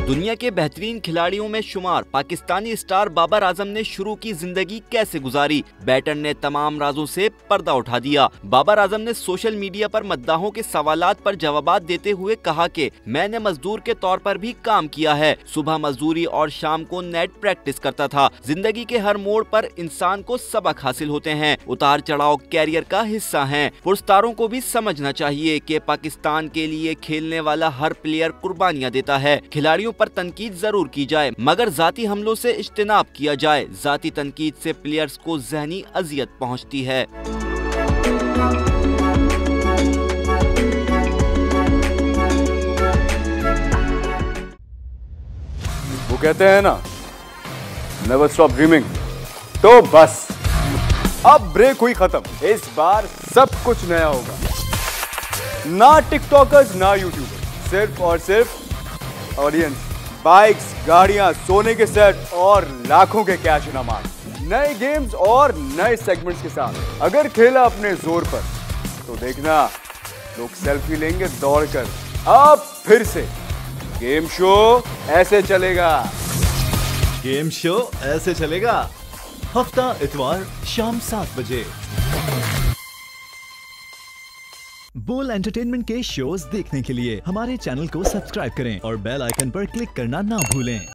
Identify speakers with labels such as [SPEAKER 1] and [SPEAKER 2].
[SPEAKER 1] दुनिया के बेहतरीन खिलाड़ियों में शुमार पाकिस्तानी स्टार बाबर आजम ने शुरू की जिंदगी कैसे गुजारी। बैटर ने तमाम राजों से पर्दा उठा दिया। बाबर आजम ने सोशल मीडिया पर मद्दाहों के सवालात पर जवाबात देते हुए कहा कि मैंने मजदूर के तौर पर भी काम किया है। सुबह मजदूरी और शाम को नेट प्रैक्टिस करता था। जिंदगी के हर मोड़ पर इंसान को सबक हासिल होते हैं। उतार चढ़ाव कैरियर का हिस्सा हैं। पुरस्कारों को भी समझना चाहिए कि पाकिस्तान के लिए खेलने वाला हर प्लेयर कुर्बानियां देता है। खिलाड़ियों पर तनकीद जरूर की जाए मगर जाती हमलों से इज्तिनाब किया जाए। जाती तनकीद से प्लेयर्स को ज़हनी अजियत पहुंचती है।
[SPEAKER 2] वो कहते हैं ना, नेवर स्टॉप ड्रीमिंग। तो बस अब ब्रेक हुई खत्म। इस बार सब कुछ नया होगा। ना टिकटॉकर्स ना यूट्यूबर्स, सिर्फ और सिर्फ ऑडियंस, बाइक्स, गाड़ियां, सोने के सेट और लाखों के कैश इनामात, नए गेम्स और नए सेगमेंट्स के साथ। अगर खेला अपने जोर पर तो देखना लोग सेल्फी लेंगे दौड़कर। अब फिर से गेम शो ऐसे चलेगा।
[SPEAKER 3] गेम शो ऐसे चलेगा हफ्ता इतवार शाम 7 बजे। बोल एंटरटेनमेंट के शोज देखने के लिए हमारे चैनल को सब्सक्राइब करें और बेल आइकन पर क्लिक करना ना भूलें।